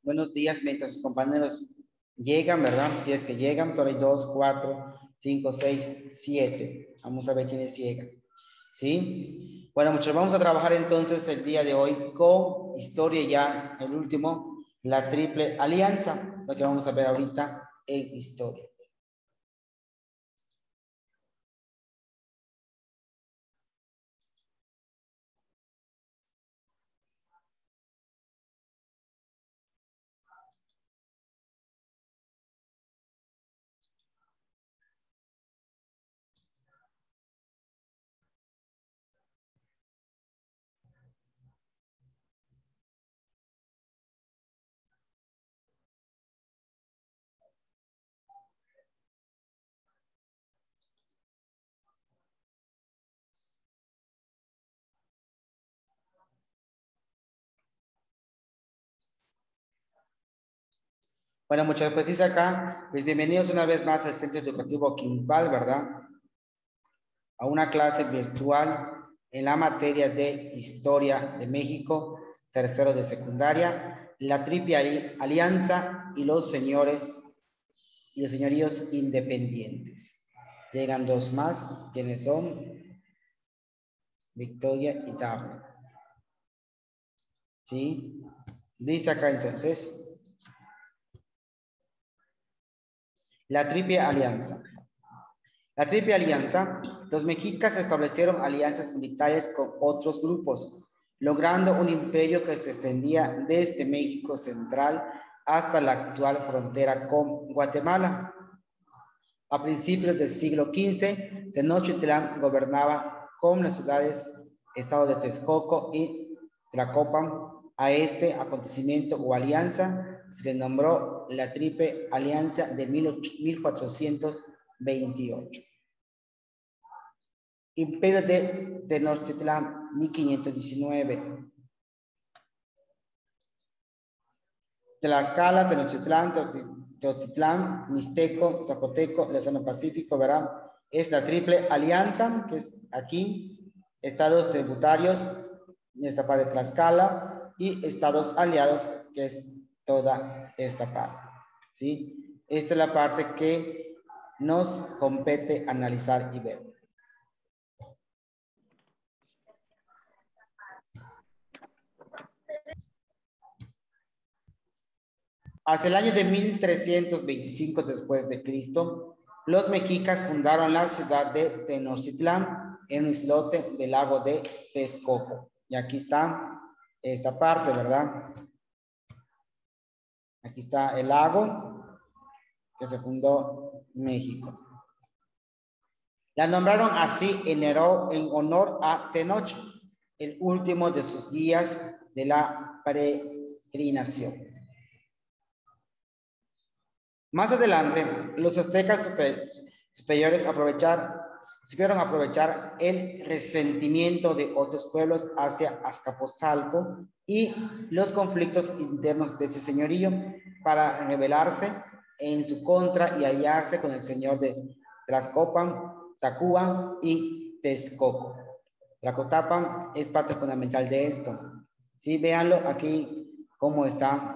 Buenos días, mientras sus compañeros llegan, ¿verdad? Si es que llegan, solo hay 2, 4, 5, 6, 7. Vamos a ver quiénes llegan. ¿Sí? Bueno, muchachos, vamos a trabajar entonces el día de hoy con historia ya, el último, la triple alianza, lo que vamos a ver ahorita en historia. Bueno, muchachos, pues dice acá, pues bienvenidos una vez más al Centro Educativo Quimbal, ¿verdad? A una clase virtual en la materia de Historia de México, tercero de secundaria, la triple alianza y los señores y los señoríos independientes. Llegan dos más, quienes son Victoria y Dafne. ¿Sí? Dice acá entonces, la triple alianza. La triple alianza, los mexicas establecieron alianzas militares con otros grupos, logrando un imperio que se extendía desde México central hasta la actual frontera con Guatemala. A principios del siglo XV, Tenochtitlán gobernaba con las ciudades estado de Texcoco y Tlacopan. A este acontecimiento o alianza se le nombró la Triple Alianza de 1428. Imperio de Tenochtitlán, 1519. Tlaxcala, Tenochtitlán, Teotitlán, Mixteco, Zapoteco, Lezano Pacífico, ¿verdad? Es la Triple Alianza, que es aquí, estados tributarios, en esta parte de Tlaxcala, y estados aliados, que es toda esta parte, ¿sí? Esta es la parte que nos compete analizar y ver. Hacia el año de 1325 después de Cristo, los mexicas fundaron la ciudad de Tenochtitlán en un islote del lago de Texcoco. Y aquí está esta parte, ¿verdad? Aquí está el lago que se fundó México. La nombraron así en honor a Tenoch, el último de sus guías de la peregrinación. Más adelante, los aztecas superiores supieron aprovechar el resentimiento de otros pueblos hacia Azcapotzalco y los conflictos internos de ese señorío para rebelarse en su contra y aliarse con el señor de Tlacopan, Tacuba y Texcoco. Tlacotapan es parte fundamental de esto. Sí, véanlo aquí cómo está.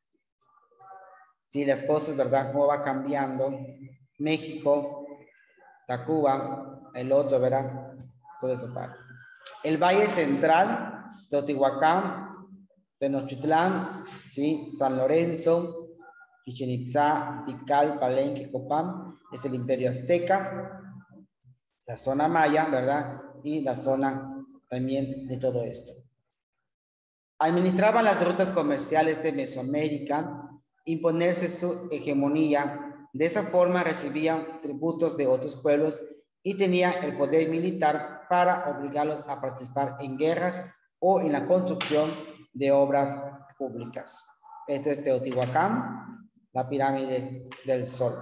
Sí, las cosas, ¿verdad? Cómo va cambiando. México, Tacuba, el otro, ¿verdad? Toda esa parte. El Valle Central, Teotihuacán, Tenochtitlán, ¿sí? San Lorenzo, Chichén Itzá, Tikal, Palenque, Copán, es el Imperio Azteca, la zona maya, ¿verdad? Y la zona también de todo esto. Administraban las rutas comerciales de Mesoamérica, imponerse su hegemonía. De esa forma recibían tributos de otros pueblos y tenían el poder militar para obligarlos a participar en guerras o en la construcción de obras públicas. Este es Teotihuacán, la pirámide del Sol.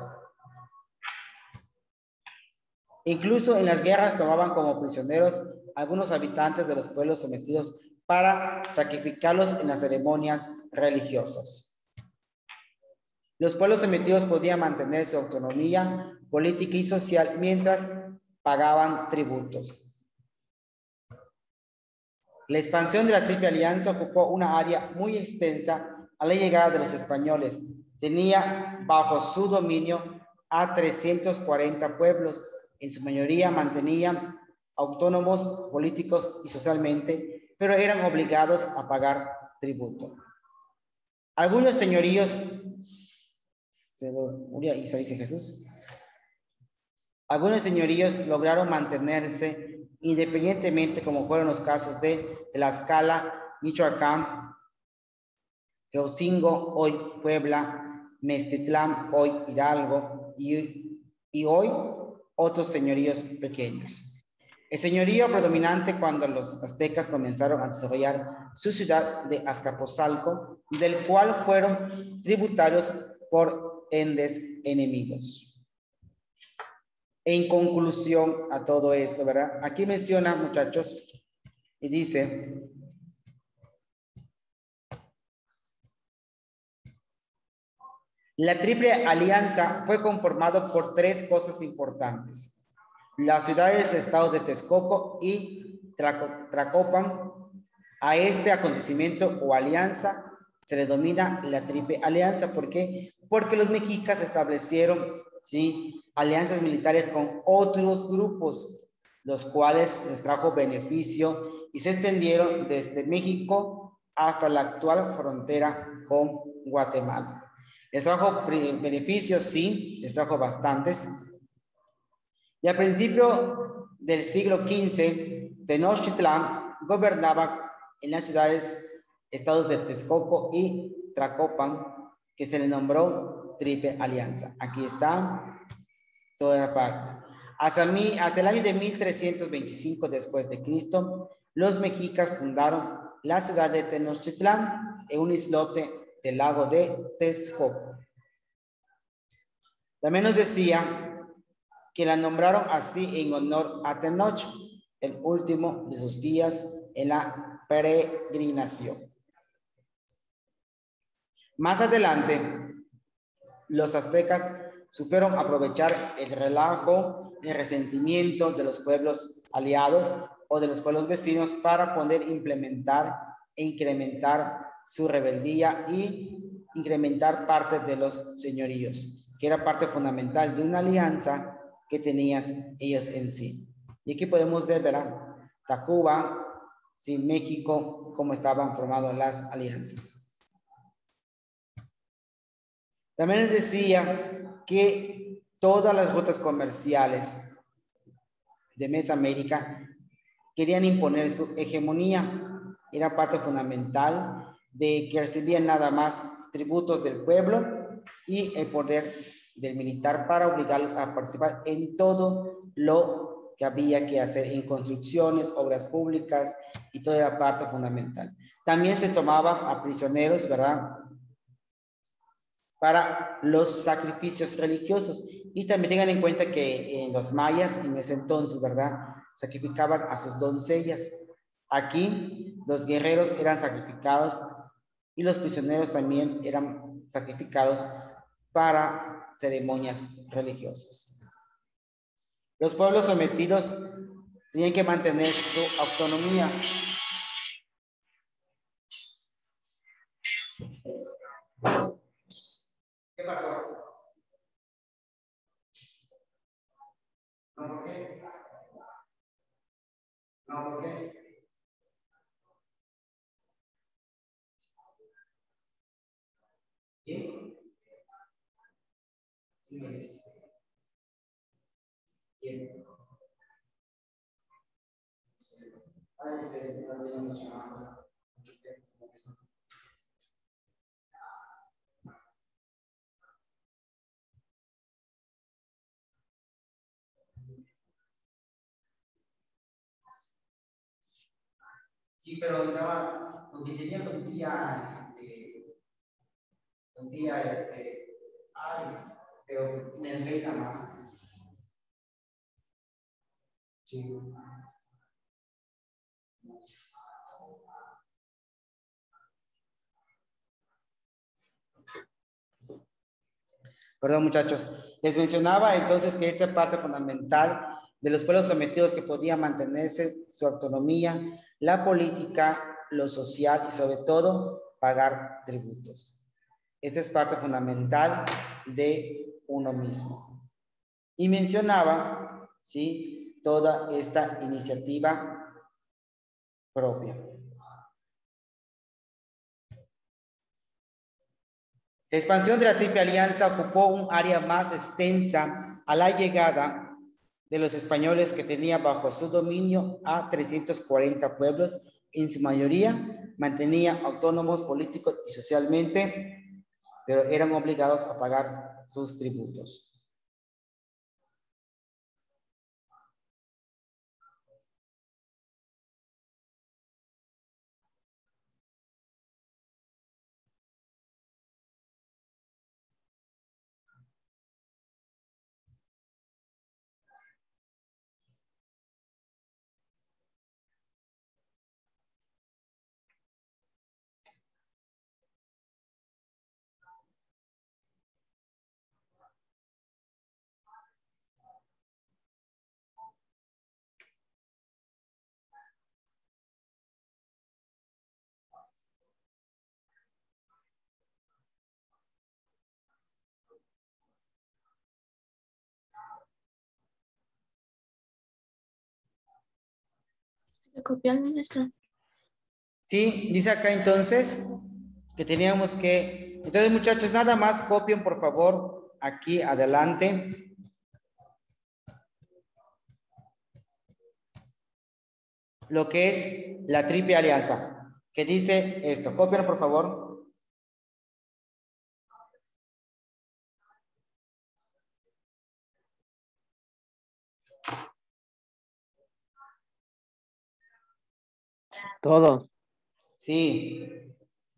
Incluso en las guerras tomaban como prisioneros algunos habitantes de los pueblos sometidos para sacrificarlos en las ceremonias religiosas. Los pueblos sometidos podían mantener su autonomía política y social mientras pagaban tributos. La expansión de la Triple Alianza ocupó una área muy extensa a la llegada de los españoles, tenía bajo su dominio a 340 pueblos, en su mayoría mantenían autónomos políticos y socialmente, pero eran obligados a pagar tributo. Algunos señoríos, dice Jesús, algunos señoríos lograron mantenerse independientemente, como fueron los casos de Tlaxcala, Michoacán, Teocingo, hoy Puebla, Meztitlán, hoy Hidalgo, y hoy otros señoríos pequeños. El señorío predominante cuando los aztecas comenzaron a desarrollar su ciudad de Azcapotzalco, del cual fueron tributarios por endes enemigos. En conclusión a todo esto, ¿verdad? Aquí menciona, muchachos, y dice: la Triple Alianza fue conformada por tres cosas importantes: las ciudades-estado de Texcoco y Tlacopan. A este acontecimiento o alianza se le denomina la Triple Alianza. ¿Por qué? Porque los mexicas establecieron, ¿sí?, alianzas militares con otros grupos, los cuales les trajo beneficio y se extendieron desde México hasta la actual frontera con Guatemala. Les trajo beneficios, sí, les trajo bastantes. Y al principio del siglo XV, Tenochtitlán gobernaba en las ciudades-estados de Texcoco y Tlacopan, que se le nombró Triple Alianza. Aquí está toda la parte. Hacia el año de 1325 después de Cristo, los mexicas fundaron la ciudad de Tenochtitlán en un islote del lago de Texcoco. También nos decía que la nombraron así en honor a Tenoch, el último de sus días en la peregrinación. Más adelante, los aztecas supieron aprovechar el relajo, el resentimiento de los pueblos aliados o de los pueblos vecinos para poder implementar e incrementar su rebeldía y incrementar parte de los señoríos, que era parte fundamental de una alianza que tenían ellos en sí. Y aquí podemos ver, ¿verdad?, Tacuba, sí, México, cómo estaban formadas las alianzas. También les decía que todas las rutas comerciales de Mesoamérica querían imponer su hegemonía. Era parte fundamental de que recibían nada más tributos del pueblo y el poder del militar para obligarlos a participar en todo lo que había que hacer en construcciones, obras públicas y toda la parte fundamental. También se tomaba a prisioneros, ¿verdad?, para los sacrificios religiosos. Y también tengan en cuenta que en los mayas, en ese entonces, ¿verdad?, sacrificaban a sus doncellas. Aquí los guerreros eran sacrificados y los prisioneros también eran sacrificados para ceremonias religiosas. Los pueblos sometidos tenían que mantener su autonomía. ¿Qué pasó? ¿No por qué? ¿No por qué? ¿Bien? ¿Quién me dice? Bien. Sí, pero estaba, porque tenía ay, pero en el Face nada más. Sí. Perdón, muchachos. Les mencionaba entonces que esta parte fundamental de los pueblos sometidos que podían mantenerse su autonomía, la política, lo social y sobre todo pagar tributos. Esta es parte fundamental de uno mismo. Y mencionaba, ¿sí?, toda esta iniciativa propia. La expansión de la Triple Alianza ocupó un área más extensa a la llegada de los españoles, que tenía bajo su dominio a 340 pueblos, en su mayoría mantenían autónomos políticos y socialmente, pero eran obligados a pagar sus tributos. Copiar nuestra. Sí, dice acá entonces que teníamos que... Entonces, muchachos, nada más copien, por favor, aquí adelante. Lo que es la Triple Alianza, que dice esto. Cópialo, por favor. Todo. Sí.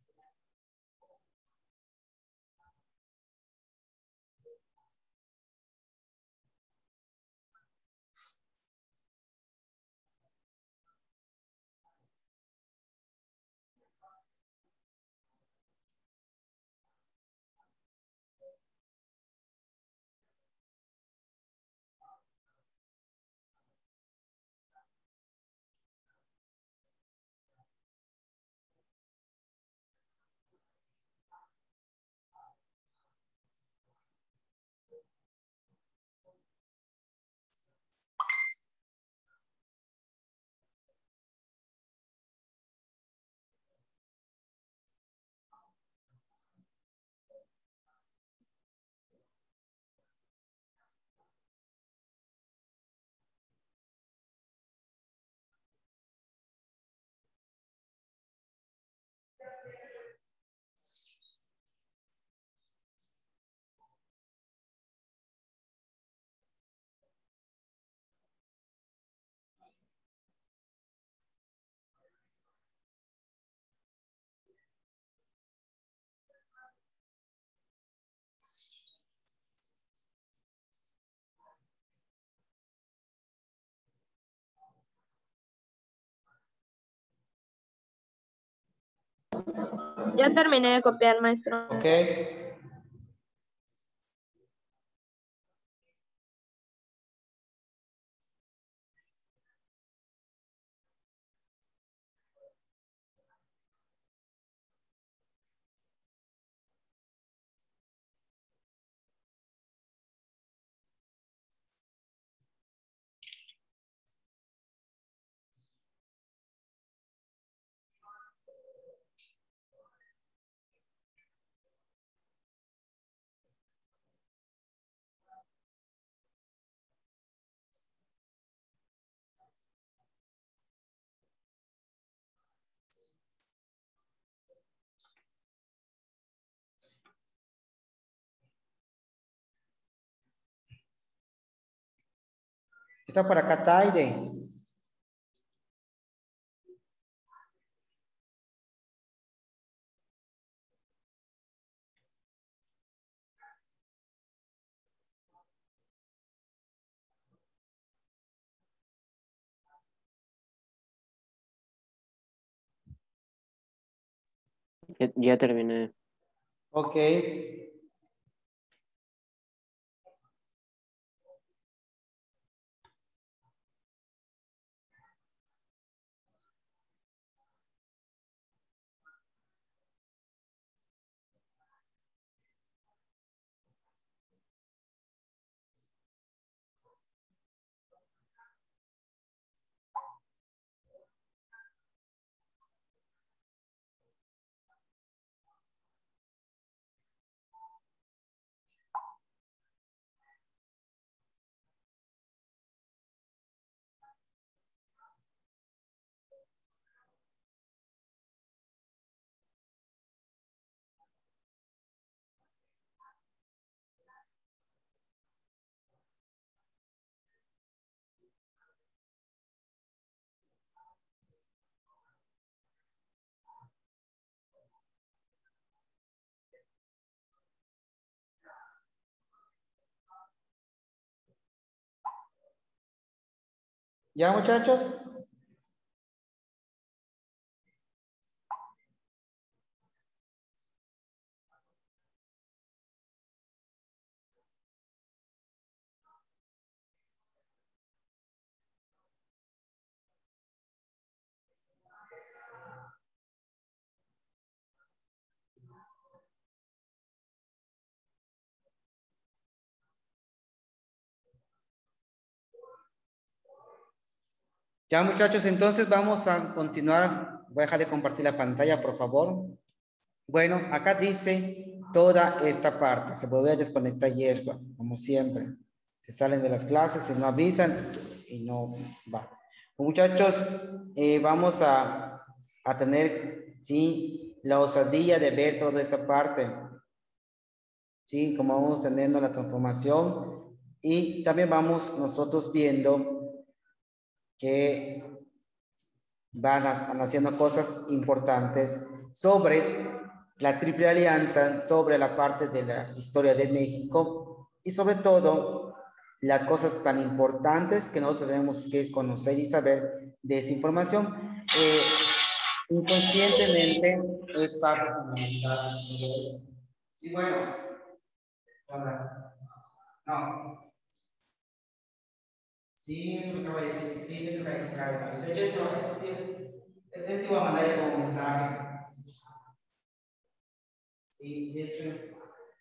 Ya terminé de copiar, maestro. Ok. Está por acá, Taide. Ya terminé. Ok. ¿Ya, muchachos? Ya, muchachos, entonces vamos a continuar. Voy a dejar de compartir la pantalla, por favor. Bueno, acá dice toda esta parte. Se vuelve a desconectar Yeshua, como siempre. Se salen de las clases, se no avisan y no va. Muchachos, vamos a tener, sí, la osadía de ver toda esta parte. Sí, como vamos teniendo la transformación. Y también vamos nosotros viendo que van haciendo cosas importantes sobre la Triple Alianza, sobre la parte de la historia de México y sobre todo las cosas tan importantes que nosotros tenemos que conocer y saber de esa información. Inconscientemente es parte fundamental de eso. Sí, bueno. No. Sí, eso me acaba de decir. Sí, eso me acaba de decir Carmen. De hecho, te iba a mandar como mensaje. Sí, de hecho.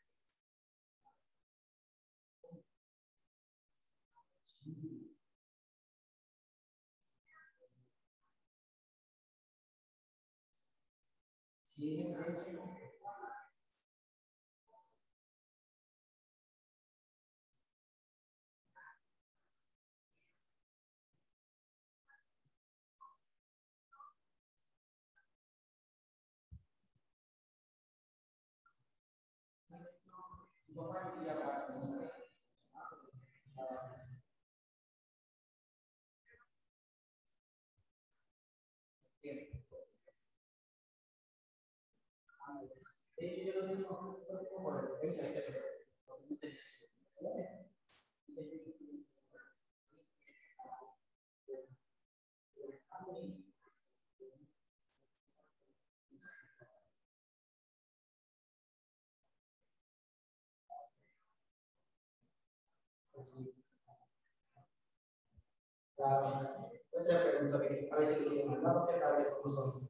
Sí, de hecho. Otra pregunta, a ver si quieren mandar porque sabes cómo son.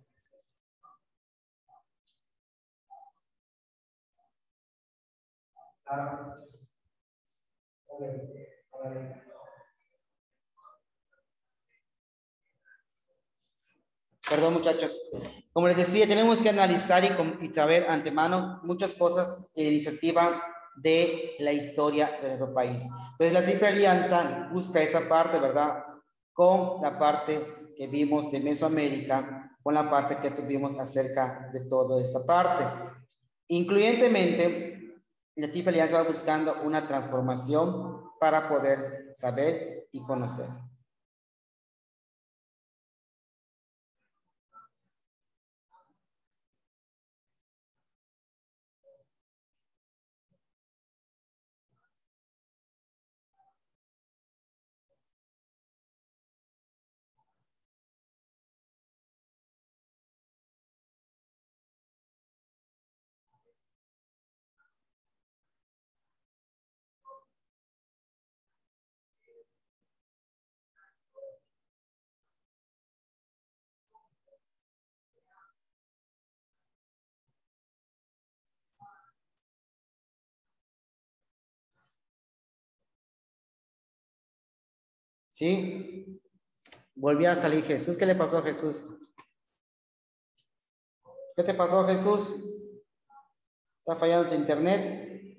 Claro. A ver. Perdón, muchachos. Como les decía, tenemos que analizar y saber antemano muchas cosas en la iniciativa de la historia de nuestro país. Entonces, la Triple Alianza busca esa parte, ¿verdad? Con la parte que vimos de Mesoamérica, con la parte que tuvimos acerca de toda esta parte. Incluyentemente, la Triple Alianza va buscando una transformación para poder saber y conocer. ¿Sí? Volvió a salir Jesús. ¿Qué le pasó a Jesús? ¿Qué te pasó, Jesús? ¿Está fallando tu internet?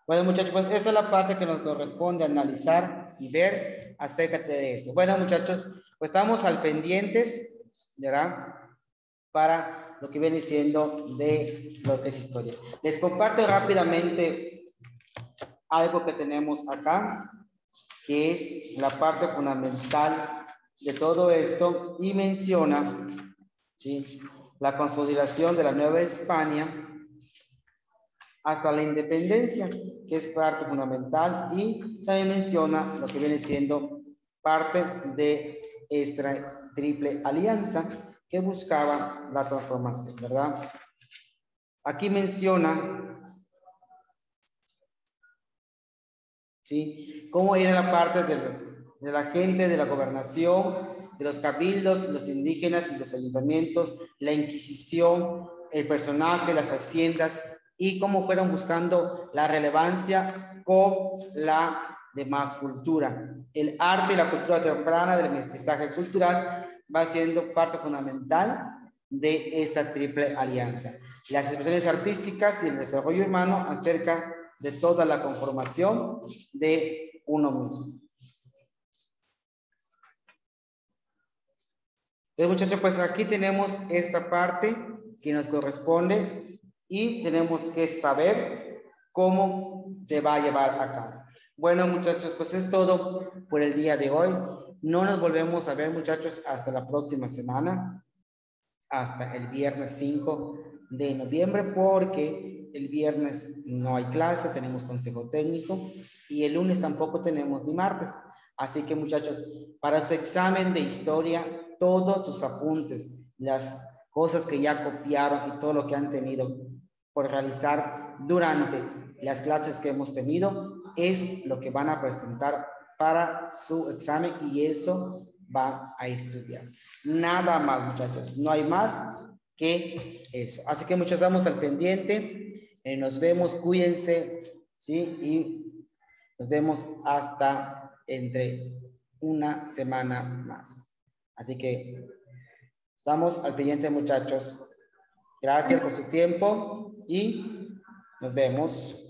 Bueno, muchachos, pues esta es la parte que nos corresponde analizar y ver acerca de esto. Bueno, muchachos, pues estamos al pendientes, ¿verdad? Para lo que viene siendo de lo que es historia. Les comparto rápidamente algo que tenemos acá, que es la parte fundamental de todo esto y menciona, ¿sí?, la consolidación de la Nueva España hasta la independencia, que es parte fundamental, y también menciona lo que viene siendo parte de esta triple alianza que buscaba la transformación, ¿verdad? Aquí menciona, ¿sí?, cómo era la parte de la gente, de la gobernación, de los cabildos, los indígenas y los ayuntamientos, la Inquisición, el personaje, las haciendas, y cómo fueron buscando la relevancia con la demás cultura. El arte y la cultura temprana del mestizaje cultural va siendo parte fundamental de esta triple alianza. Las expresiones artísticas y el desarrollo humano acerca de toda la conformación de uno mismo. Entonces, muchachos, pues aquí tenemos esta parte que nos corresponde y tenemos que saber cómo se va a llevar a cabo. Bueno, muchachos, pues es todo por el día de hoy. No nos volvemos a ver, muchachos, hasta la próxima semana, hasta el viernes 5 de noviembre, porque el viernes no hay clase, tenemos consejo técnico, y el lunes tampoco tenemos ni martes. Así que, muchachos, para su examen de historia, todos sus apuntes, las cosas que ya copiaron y todo lo que han tenido por realizar durante las clases que hemos tenido, es lo que van a presentar para su examen, y eso va a estudiar. Nada más, muchachos, no hay más que eso. Así que muchos estamos al pendiente. Nos vemos, cuídense, ¿sí? Y nos vemos hasta entre una semana más. Así que estamos al pendiente, muchachos. Gracias por su tiempo y nos vemos.